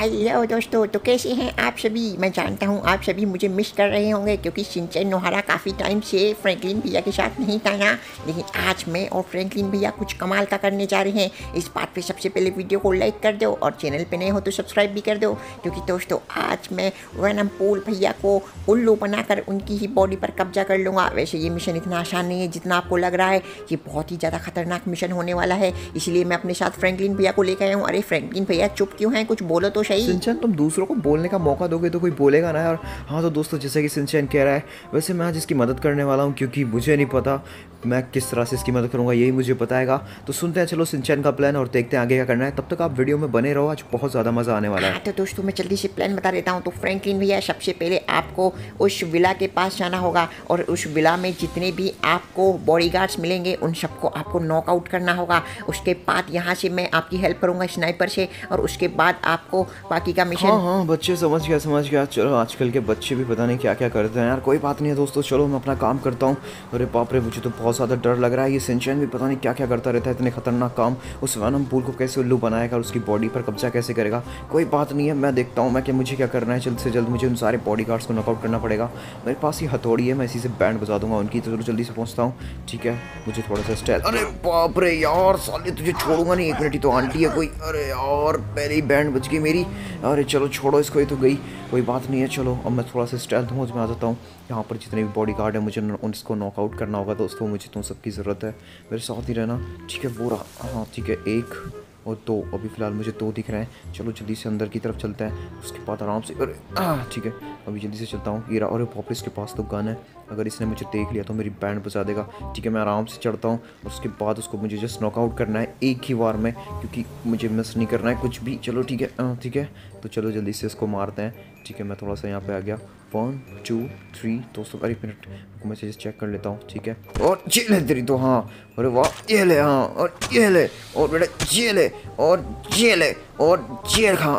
Hello दोस्तों, तो कैसे हैं आप सभी। मैं जानता हूं आप सभी मुझे मिस कर रहे होंगे क्योंकि शिनचैन नोहारा काफ़ी टाइम से फ्रैंकलिन भैया के साथ नहीं था ना। लेकिन आज मैं और फ्रैंकलिन भैया कुछ कमाल का करने जा रहे हैं। इस बात पे सबसे पहले वीडियो को लाइक कर दो और चैनल पे नए हो तो सब्सक्राइब भी कर दो, क्योंकि दोस्तों आज मैं वेनम पूल भैया को उल्लू बनाकर उनकी ही बॉडी पर कब्जा कर लूँगा। वैसे ये मिशन इतना आसान नहीं है जितना आपको लग रहा है। ये बहुत ही ज़्यादा खतरनाक मिशन होने वाला है, इसलिए मैं अपने साथ फ्रैंकलिन भैया को लेकर आया हूँ। अरे फ्रैंकलिन भैया चुप क्यों हैं, कुछ बोलो तो सही। शिनचैन, तुम दूसरों को बोलने का मौका दोगे तो कोई बोलेगा ना यार। हाँ तो दोस्तों, जैसे कि शिनचैन कह रहा है, वैसे मैं आज इसकी मदद करने वाला हूँ क्योंकि मुझे नहीं पता मैं किस तरह से इसकी मदद करूँगा, यही मुझे बताएगा। तो सुनते हैं चलो शिनचैन का प्लान और देखते हैं आगे क्या करना है। तब तक आप वीडियो में बने रहो, आज बहुत ज़्यादा मज़ा आने वाला है। तो दोस्तों मैं जल्दी से प्लान बता देता हूँ। तो फ्रैंकलिन भैया, सबसे पहले आपको उस विला के पास जाना होगा और उस विला में जितने भी आपको बॉडीगार्ड्स मिलेंगे उन सबको आपको नॉकआउट करना होगा। उसके बाद यहाँ से मैं आपकी हेल्प करूँगा स्नाइपर से, और उसके बाद आपको बाकी का मिशन। हाँ बच्चे, समझ गया। चलो आजकल के बच्चे भी पता नहीं क्या क्या करते हैं यार। कोई बात नहीं है दोस्तों, चलो मैं अपना काम करता हूँ। अरे बाप रे, मुझे तो बहुत ज़्यादा डर लग रहा है। ये शिनचैन भी पता नहीं क्या क्या करता रहता है, इतने खतरनाक काम। उस वेनम पूल को कैसे उल्लू बनाएगा और उसकी बॉडी पर कब्जा कैसे करेगा। कोई बात नहीं है, मैं देखता हूँ कि मुझे क्या करना है। जल्द से जल्द मुझे उन सारे बॉडीगार्ड्स को नॉकआउट करना पड़ेगा। मेरे पास ये हथौड़ी है, मैं इसी से बैंड बजा दूंगा उनकी। तो चलो जल्दी से पहुँचता हूँ, ठीक है। मुझे थोड़ा सा स्टाइल। अरे बाप रे यार, साले तुझे छोड़ूंगा नहीं, एक मिनट ही तो आंटी है कोई। अरे यार, पहले ही बैंड बज गई मेरी। अरे चलो छोड़ो इसको, ये तो गई, कोई बात नहीं है। चलो अब मैं थोड़ा सा स्टाइल दूँ, मैं आ जाता हूँ। यहाँ पर जितने भी बॉडी गार्ड है मुझे उनको नॉकआउट करना होगा दोस्तों। मुझे तुम सबकी ज़रूरत है, मेरे साथ ही रहना, ठीक है। वो रहा, हाँ ठीक है, 1 और 2, अभी फ़िलहाल मुझे 2 दिख रहे हैं। चलो जल्दी से अंदर की तरफ चलते हैं, उसके बाद आराम से। अरे ठीक है, अभी जल्दी से चलता हूँ। ये रहा, और पॉपर इसके पास तो गन है, अगर इसने मुझे देख लिया तो मेरी बैंड बजा देगा। ठीक है, मैं आराम से चढ़ता हूँ और उसके बाद उसको मुझे जस्ट नॉकआउट करना है एक ही बार में, क्योंकि मुझे मिस नहीं करना है कुछ भी। चलो ठीक है, ठीक है, तो चलो जल्दी से इसको मारते हैं। ठीक है, मैं थोड़ा सा यहाँ पे आ गया। 1 2 3 दोस्तों, अरे एक मिनट, मैं चेक कर लेता हूँ, ठीक है। और ये ले तेरी तो, हाँ, अरे वाह, ये ले, हाँ, और ये ले, और बेटा ये ले, और ये ले, और ये खा,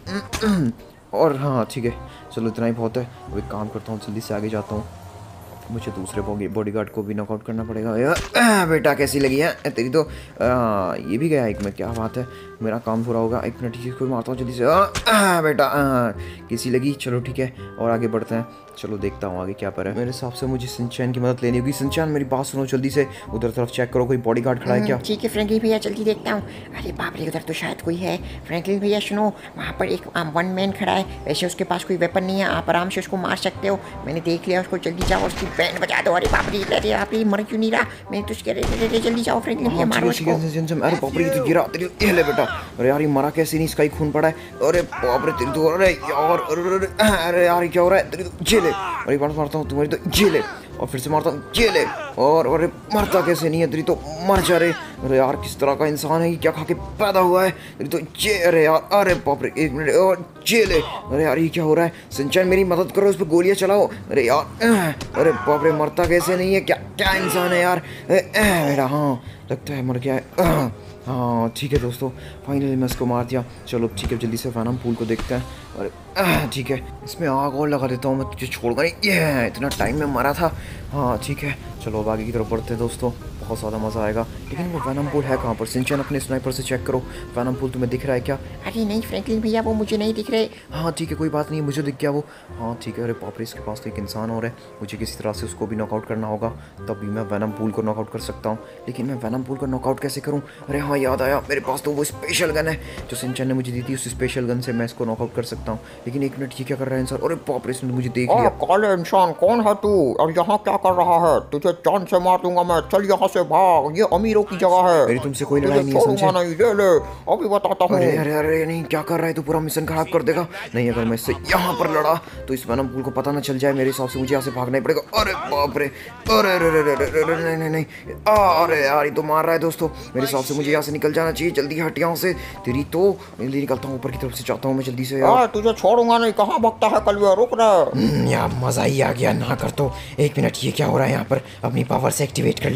और हाँ ठीक है, चलो इतना ही बहुत है। अब एक काम करता हूँ, जल्दी से आगे जाता हूँ। मुझे दूसरे बॉडीगार्ड को भी नॉकआउट करना पड़ेगा। बेटा कैसी लगी है तेरी तो। ये भी गया एक में, क्या बात है, मेरा काम पूरा होगा। एक मिनट, इसको मारता हूँ जल्दी से। बेटा कैसी लगी, चलो ठीक है, और आगे बढ़ते हैं। चलो देखता हूँ आगे क्या पर है। मेरे हिसाब से मुझे शिनचैन की मदद लेनी होगी। शिनचैन मेरी बात सुनो, जल्दी से उधर तरफ चेक करो, कोई बॉडीगार्ड खड़ा है क्या। ठीक है फ्रैंकलिन भैया, जल्दी देखता हूँ। अरे बाप रे, उधर तो शायद कोई है। फ्रैंकलिन भैया सुनो, वहाँ पर एक 1 मैन खड़ा है। वैसे उसके पास कोई वेपन नहीं है, आप आराम से उसको मार सकते हो। मैंने देख लिया उसको, जल्दी जाओ, उसकी बैंड बजा दो। अरे बाप रे, अरे आप मर क्यों नहीं रहा, मैं तो उसके जल्दी जाओ फ्रैंकलिन भैया, मारो उसको। अरे बाप रे, ये तो गिरा तेरी, ये ले बेटा। अरे यार, ये मरा कैसे नहीं, इसका ही खून पड़ा है। अरे बाप रे तेरी तो, अरे यार, अरे यार क्या हो रहा है तेरी तो, जेले। अरे बार मारता हूँ तुम्हारी तो, जेले, और फिर से मारता हूँ, जेले, और अरे मरता कैसे नहीं है तेरी तो, मर जा रे। अरे यार, किस तरह का इंसान है, क्या खा के पैदा हुआ है तेरी तो, जे। अरे यार, अरे बाप रे, एक मिनट, और जेले। अरे यार, ये क्या हो रहा है। शिनचैन मेरी मदद करो, उस पर गोलियां चलाओ। अरे यार, अरे बाप रे, मरता कैसे नहीं है, क्या क्या इंसान है यार मेरा। हाँ लगता है मर गया है। हाँ ठीक है दोस्तों, फाइनली मैं इसको मार दिया। चलो ठीक है, जल्दी से वेनम पूल को देखते हैं। अरे ठीक है, इसमें आग और लगा देता हूँ मैं, तुझे छोड़ूंगा नहीं। ये इतना टाइम में मारा था। हाँ ठीक है, चलो अब आगे की तरफ बढ़ते हैं दोस्तों, बहुत ज़्यादा मज़ा आएगा। लेकिन वो वेनम पूल है कहाँ पर। शिनचैन अपने स्नाइपर से चेक करो, वेनम पूल तुम्हें दिख रहा है क्या। अरे नहीं फ्रैंकलिन भैया, वो मुझे नहीं दिख रहे। हाँ ठीक है, कोई बात नहीं, मुझे दिख गया वो। हाँ ठीक है, अरे बाप रे, इसके पास तो एक इंसान और है, मुझे किसी तरह से उसको भी नॉकआउट करना होगा, तभी मैं वेनम पूल को नॉकआउट कर सकता हूँ। लेकिन मैं वेनम पूल को नॉकआउट कैसे करूँ। अरे हाँ याद आया, मेरे पास तो वो स्पेशल गन है जो शिनचैन ने मुझे दी थी। उस स्पेशल गन से मैं इसको नॉकआउट कर सकता हूँ। लेकिन एक मिनट, ये क्या कर रहा है इंसान। अरे बाप रे, इसने मुझे देख लिया। काले इंसान, कौन है तू और यहाँ क्या कर रहा है। तुझे जान से मार दूंगा मैं, चल यहाँ से भाग, ये अमीरों की जगह है। मेरी तुमसे कोई लड़ाई नहीं है, समझे। नहीं, ले ले, अभी बताता हूँ। अरे अरे अरे नहीं, क्या कर रहा है तू, पूरा मिशन खराब कर देगा। नहीं, अगर मैं इससे यहाँ पर लड़ा तो इस वेनम पूल को पता ना चल जाए। मेरे हिसाब से मुझे यहाँ से भागना ही पड़ेगा। अरे बाप रे, अरे अरे अरे अरे नहीं नहीं, अरे यार, ये तो मार रहा है दोस्तों। मेरे हिसाब से मुझे यहाँ से निकल जाना चाहिए, जल्दी हट यहाँ से। तेरी तो जल्दी निकलता हूँ, ऊपर की तरफ से जाता हूँ मैं जल्दी से। यार तुझे छोड़ूंगा नहीं, कहाँ भगता है कलवा, रुक रहा। यार मजा ही आ गया, ना कर तो। एक मिनट, ये क्या हो रहा है यहाँ पर, अपनी पावर से एक्टिवेट कर लेता हूँ जल्दी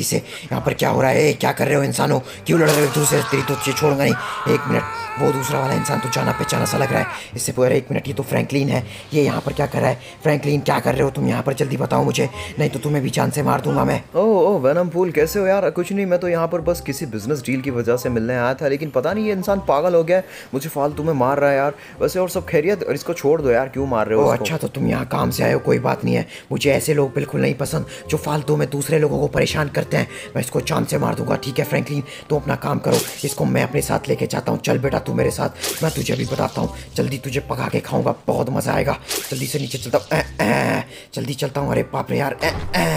से। यहाँ पर क्या हो रहा है? क्या कर रहे हो इंसानों? क्यों लड़ रहे हो एक दूसरे से? तेरी तो तुझे छोड़ूंगा नहीं। एक मिनट, वो दूसरा वाला इंसान तो जाना पहचाना सा लग रहा है। इससे पूरा एक मिनट, ये तो फ्रैंकलिन है। ये यहाँ पर क्या कर रहा है? फ्रैंकलिन क्या कर रहे हो तुम यहाँ पर? जल्दी बताओ मुझे, नहीं तो तुम्हें भी जान से मार दूंगा मैं। ओह वेनम पूल, कैसे हो यार? कुछ नहीं, मैं तो यहाँ पर बस किसी बिजनेस डील की वजह से मिलने आया था, लेकिन पता नहीं ये इंसान पागल हो गया है, मुझे फालतू में मार रहा है यार। वैसे और सब खैरियत? और इसको छोड़ दो यार, क्यों मार रहे हो? अच्छा, तो तुम यहाँ काम से आए हो, कोई बात नहीं है। मुझे ऐसे लोग बिल्कुल नहीं पसंद जो फालतू में दूसरे लोगों को परेशान करते हैं। मैं इसको जान से मार दूंगा। ठीक है फ्रैंकलिन, तुम अपना काम करो, इसको मैं अपने साथ लेके जाता हूँ। चल बेटा तू मेरे साथ, मैं तुझे अभी बताता हूँ। जल्दी तुझे पका के खाऊंगा, बहुत मजा आएगा। जल्दी से नीचे चलता हूँ, जल्दी चलता हूँ। अरे बाप रे यार,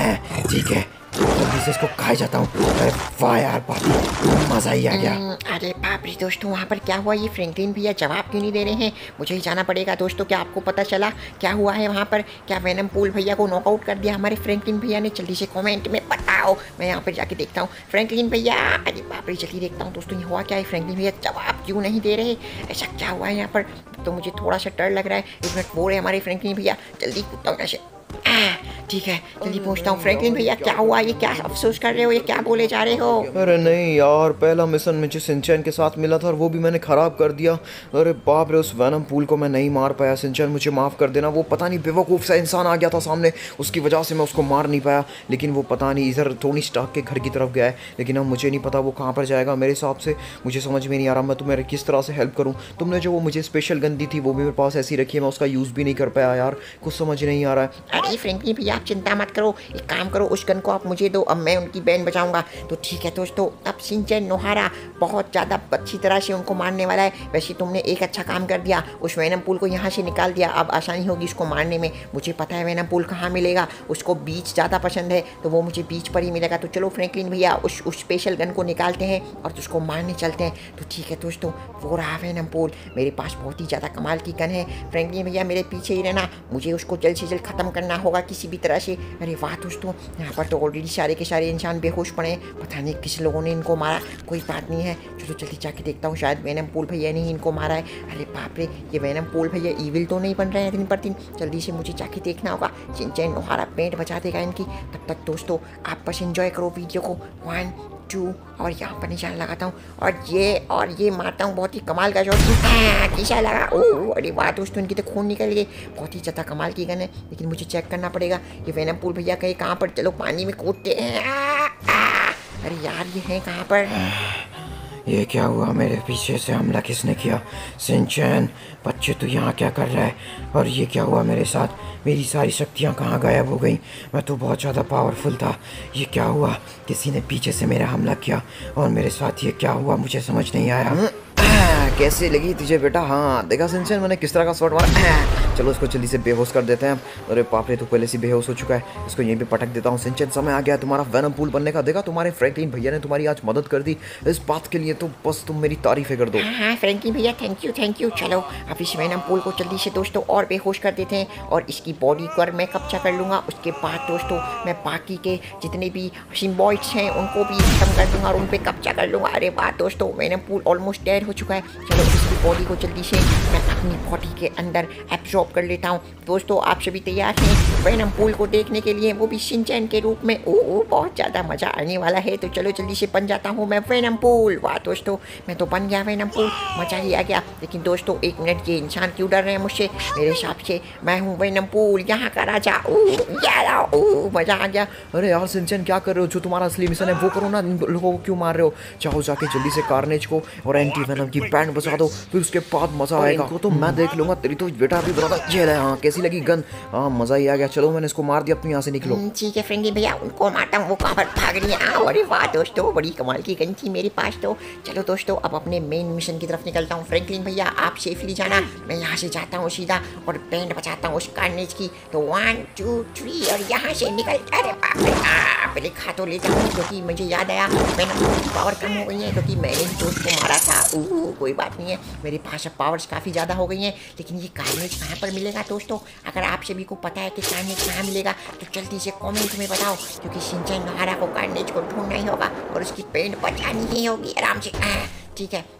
ठीक है, जल्दी से इसको खाए जाता हूँ। अरे वाह यार, बाप मजा ही आ गया। अरे बाप रे दोस्तों, वहाँ पर क्या हुआ? ये फ्रैंकलिन भैया जवाब क्यों नहीं दे रहे हैं? मुझे ही जाना पड़ेगा दोस्तों। क्या आपको पता चला क्या हुआ है वहाँ पर? क्या वेनम पूल भैया को नॉकआउट कर दिया हमारे फ्रैंकलिन भैया ने? जल्दी से कमेंट में बताओ, मैं यहाँ पर जाके देखता हूँ फ्रैंकलिन भैया। अरे बाप रे, जल्दी देखता हूँ दोस्तों, ये हुआ क्या है? फ्रैंकलिन भैया जवाब क्यों नहीं दे रहे? ऐसा क्या हुआ है यहाँ पर? तो मुझे थोड़ा सा डर लग रहा है। एक मिनट, वो रहे हमारे फ्रैंकलिन भैया। जल्दी कूदता हूँ यहाँ से। ठीक है, जल्दी पहुंचता हूँ। फ्रैंकलिन भैया क्या हुआ? ये क्या अफसोस कर रहे हो? ये क्या बोले जा रहे हो? अरे नहीं यार, पहला मिशन मुझे सिंचैन के साथ मिला था और वो भी मैंने ख़राब कर दिया। अरे बाप रे, उस वेनम पूल को मैं नहीं मार पाया। सिंचैन मुझे माफ़ कर देना, वो पता नहीं बेवकूफ़ सा इंसान आ गया था सामने, उसकी वजह से मैं उसको मार नहीं पाया। लेकिन वो पता नहीं इधर टोनी स्टार्क के घर की तरफ गया है, लेकिन अब मुझे नहीं पता वो कहाँ पर जाएगा। मेरे हिसाब से मुझे समझ में नहीं आ रहा मैं तुम्हें किस तरह से हेल्प करूँ। तुमने जो वो मुझे स्पेशल गन दी थी वो भी मेरे पास ऐसी रखी है, मैं उसका यूज़ भी नहीं कर पाया यार, कुछ समझ नहीं आ रहा है। अरे फ्रैंकलिन भैया आप चिंता मत करो, एक काम करो, उस गन को आप मुझे दो, अब मैं उनकी बैंड बजाऊंगा। तो ठीक है दोस्तों, अब शिनचैन नोहारा बहुत ज़्यादा अच्छी तरह से उनको मारने वाला है। वैसे तुमने एक अच्छा काम कर दिया, उस वेनम पूल को यहाँ से निकाल दिया। अब आसानी होगी उसको मारने में। मुझे पता है वेनम पूल कहाँ मिलेगा, उसको बीच ज़्यादा पसंद है, तो वो मुझे बीच पर ही मिलेगा। तो चलो फ्रैंकलिन भैया उस स्पेशल गन को निकालते हैं और उसको मारने चलते हैं। तो ठीक है दोस्तों, वो रहा वेनम पूल। मेरे पास बहुत ही ज़्यादा कमाल की गन है। फ्रैंकलिन भैया मेरे पीछे ही रहना, मुझे उसको जल्द से जल्द ख़त्म करना होगा किसी भी तरह से। अरे वाह दोस्तों, यहाँ पर तो ऑलरेडी सारे के सारे इंसान बेहोश पड़े हैं, पता नहीं किस लोगों ने इनको मारा। कोई बात नहीं है, चलो जल्दी जाके देखता हूँ, शायद वेनम पूल भैया ने ही इनको मारा है। अरे बाप रे, ये वेनम पूल भैया ईविल तो नहीं बन रहे हैं दिन पर दिन। जल्दी से मुझे जाके देखना होगा, शिनचैन नोहारा पेंट बचा देगा इनकी। तब तक दोस्तों आप बस एंजॉय करो वीडियो को। 1 2 और यहाँ पर निशान लगाता हूँ और ये मारता हूँ। बहुत ही कमाल का शॉट, निशान लगा। ओह अरे वाह दोस्तों, इनकी तो खून निकल गए। बहुत ही ज़्यादा कमाल की गन है, लेकिन मुझे चेक करना पड़ेगा ये वेनम पूल भैया कहीं कहाँ पर। चलो पानी में कूदते हैं। अरे यार ये है कहाँ पर? ये क्या हुआ? मेरे पीछे से हमला किसने किया? शिनचैन बच्चे तो यहाँ क्या कर रहा है? और ये क्या हुआ मेरे साथ? मेरी सारी शक्तियाँ कहाँ गायब हो गई? मैं तो बहुत ज़्यादा पावरफुल था। ये क्या हुआ? किसी ने पीछे से मेरा हमला किया और मेरे साथ ये क्या हुआ? मुझे समझ नहीं आया। कैसे लगी तुझे बेटा? हाँ देखा सिंचैन मैंने किस तरह का शॉट मारा। चलो इसको जल्दी से बेहोश कर देते हैं। अरे बाप रे, तो पहले से बेहोश हो चुका है, इसको यहीं पे पटक देता हूँ। सिंचैन समय आ गया तुम्हारा वेनम पूल बनने का। देखा तुम्हारे फ्रैंकलिन भैया ने तुम्हारी आज मदद कर दी, इस बात के लिए तो बस तुम मेरी तारीफें कर दो। हाँ फ्रैंकलिन भैया, थैंक यू। चलो अब इस वेनम पूल को जल्दी से दोस्तों और बेहोश कर देते हैं और इसकी बॉडी पर मैं कब्जा कर लूँगा। उसके बाद दोस्तों मैं बाकी के जितने भी सिम्बॉइड्स हैं उनको भी खत्म कर दूँगा और उन पर कब्जा कर लूँगा। अरे वाह दोस्तों, वेनम पूल ऑलमोस्ट डेड हो चुका है। चलो इसकी बॉडी को जल्दी से मैं अपनी बॉडी के अंदर एब्जॉर्ब कर लेता हूँ। दोस्तों आप सभी तैयार हैं वेनम पूल को देखने के लिए, वो भी शिनचैन के रूप में? ओह बहुत ज़्यादा मज़ा आने वाला है। तो चलो जल्दी से बन जाता हूँ मैं वेनम पूल। वाह दोस्तों, मैं तो बन गया वेनम पूल, मज़ा ही आ गया। लेकिन दोस्तों एक मिनट, ये इंसान क्यों डर रहे हैं मुझसे? मेरे हिसाब से मैं हूँ वेनम पूल, यहाँ का राजा। ओह मज़ा आ गया। अरे यार सिंचैन क्या कर रहे हो? जो तुम्हारा असली मिशन है वो करो ना, इन लोगों को क्यों मार रहे हो? चाहो जाके जल्दी से कार्नेज को और एंटी वेनम की बैंड बजा दो, फिर उसके बाद मजा आएगा। इनको तो मैं देख लूंगा। तेरी तो बेटा अभी बता ये ले। हाँ कैसी लगी गन? हाँ मजा ही आ गया। चलो मैंने इसको मार दिया, अपनी यहाँ से निकलो। ठीक है फ्रेंकलिन भैया, उनको मारता हूँ, वो कहाँ पर भाग रही है। अरे वाह दोस्तों, बड़ी कमाल की गन थी मेरे पास तो। चलो दोस्तों अब अपने मेन मिशन की तरफ निकलता हूँ। फ्रैंकलिन भैया आप सेफली जाना, मैं यहाँ से जाता हूँ सीधा और बैंड बचाता हूँ उस कार्नेज की। तो 1 2 3 और यहाँ से निकल। अरे बाप रे, पहले खा तो लेता हूँ क्योंकि मुझे याद आया मैंने पावर कम हो गई है क्योंकि मैंने ही दोस्त को मारा था। कोई बात नहीं है, मेरे पास अब पावर्स काफ़ी ज़्यादा हो गई हैं। लेकिन ये कार्नेज कहाँ पर मिलेगा दोस्तों? अगर आप सभी को पता है कि कार्नेज कहाँ मिलेगा तो जल्दी से कमेंट में बताओ, क्योंकि शिनचैन नोहारा को कार्नेज को ढूंढना ही होगा और उसकी पेंट बचानी ही होगी आराम से। ठीक है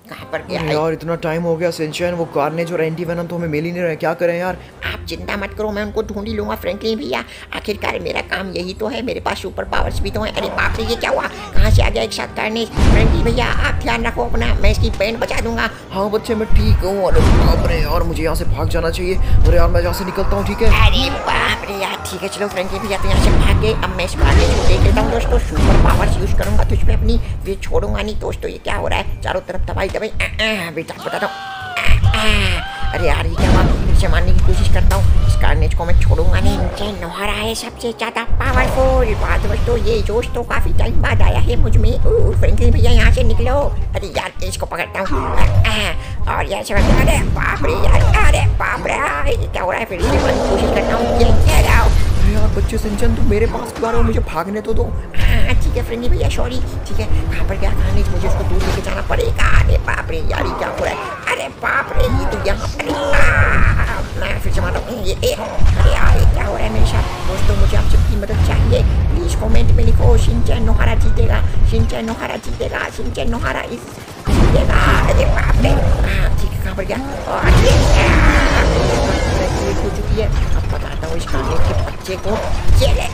कहाँ पर गया अरे है? यार इतना टाइम हो गया सिंचैन, वो कार्नेज और एंटी वेनम तो हमें मिल ही नहीं रहे, क्या करें यार? आप चिंता मत करो, मैं उनको ढूंढ ही लूंगा फ्रैंकलिन भैया। आखिरकार मेरा काम यही तो है, मेरे पास सुपर पावर्स भी तो हैं। अरे बाप रे, ये क्या हुआ? कहाँ से आ गया एक साथ कार्नेज? फ्रैंकलिन भैया आप ध्यान रखो अपना, मैं इसकी बैंड बचा दूंगा। हाँ बच्चे मैं ठीक हूँ। अरे बाप रे यार, मुझे यहाँ से भाग जाना चाहिए। अरे यार मैं यहाँ से निकलता हूँ, ठीक है? अरे बाप रे यार, ठीक है चलो फ्रैंकलिन भैया, तो यहाँ से भाग गए। अब मैं इस कार्नेज को देख लेता हूँ दोस्तों, सुपर पावर्स यूज करूंगा तुझ पे अपनी, ये छोड़ूंगा नहीं दोस्तों। ये क्या हो रहा है? चारों तरफ दवाई दवाई। बेटा बताता हूँ। अरे यार ये क्या हुआ? फिर से मारने की कोशिश करता हूँ, इस कार्नेज को मैं छोड़ूंगा नहीं। सिंचैन नोहारा है सबसे ज्यादा पावरफुल। बात दोस्तों, ये जोश तो काफी टाइम बाद आया है मुझ में। फ्रैंकलिन भैया यहाँ से निकलो। अरे यार इसको पकड़ता हूँ और यहाँ से अरे बाप रे यार, अरे बाप रे ये क्या हो रहा है? फिर से मारने की कोशिश करता हूँ, ये जाओ। अरे यार बच्चे सिंचैन तुम मेरे पास क्यों आ रहे हो? मुझे भागने तो दो। ठीक है फ्रेंडली भैया, सॉरी। ठीक है, कहाँ पर क्या कार्नेज? मुझे उसको दूर लेके जाना पड़ेगा। अरे बाप रे यार, ये क्या हो रहा है? अरे बाप रे, ये तो यहाँ पर मैं फिर से मारता हूँ। अरे यार ये क्या हो रहा है मेरे साथ? दोस्तों मुझे आप सबकी मदद चाहिए, प्लीज कमेंट में लिखो शिनचैन नोहारा जीतेगा, शिनचैन नोहारा जीतेगा, शिनचैन नोहारा जीतेगा। अरे बाप रे, ठीक है, कहाँ पर गया? हो चुकी है। अब बताता हूँ इस कार्नेज के बच्चे को। ये ले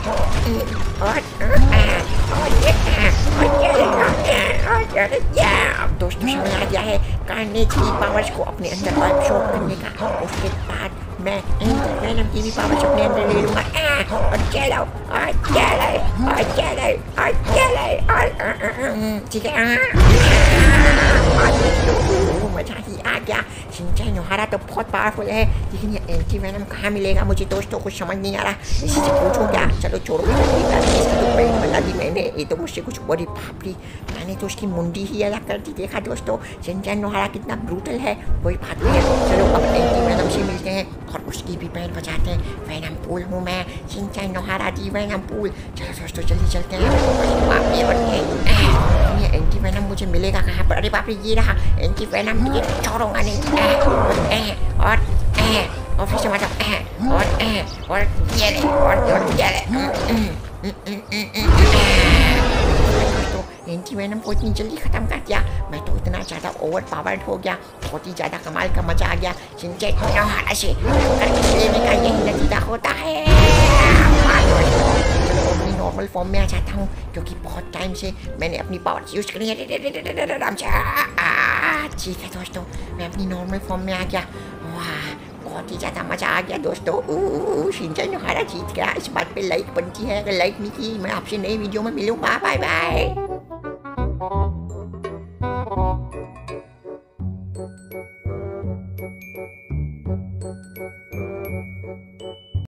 अब दोस्तों समझ आ गया है कार्नेज की पावर्स को अपने अंदर एब्सॉर्ब करने का। उसके बाद मैं एंटी वेनम की भी पावर्स अपने अंदर ले लूंगा। और चलो ठीक है। मजा ही आ गया। शिनचैन नोहारा तो बहुत पावरफुल है, लेकिन ये एंटी वेनम कहाँ मिलेगा मुझे दोस्तों? कुछ समझ नहीं आ रहा, इसी से पूछूं क्या? चलो छोड़ो, इसकी तो पेट बना दी मैंने, ये तो मुझसे कुछ बड़ी भापड़ी, मैंने तो उसकी मुंडी ही अलग कर दी। देखा दोस्तों शिनचैन नोहारा कितना ब्रूटल है। कोई बात नहीं है, चलो अब एंटी वेनम से मिलते हैं और उसकी भी पैर बचाते हैं। वेनम पूल हूँ मैं, Shinchan Nohara the Venom Pool. चलो दोस्तों जल्दी चलते हैं। ये एंटी वेनम मुझे मिलेगा कहाँ पर? अरे बाप रे, ये रहा एंटी वेनम, ये छोड़ूंगा नहीं। और फिर से मतलब और ये ले और ये ले। तो एंटी वेनम को इतनी जल्दी खत्म कर दिया, मैं तो इतना ज़्यादा ओवर पावर्ड हो गया। बहुत ही ज़्यादा कमाल का मजा आ गया। शिनचैन नोहारा से लेने का यही नतीजा होता है। अपनी नॉर्मल फॉर्म में आ जाता हूँ, क्योंकि बहुत टाइम से मैंने अपनी पावर्स यूज करी है। ठीक है दोस्तों, मैं अपनी नॉर्मल फॉर्म में आ गया। वाह, बहुत ही ज़्यादा मज़ा आ गया दोस्तों। शिनचैन नोहारा जीत गया। इस बात पे लाइक बनती है, अगर लाइक नहीं की मैं आपसे नई वीडियो में मिलूंगा। Bye bye.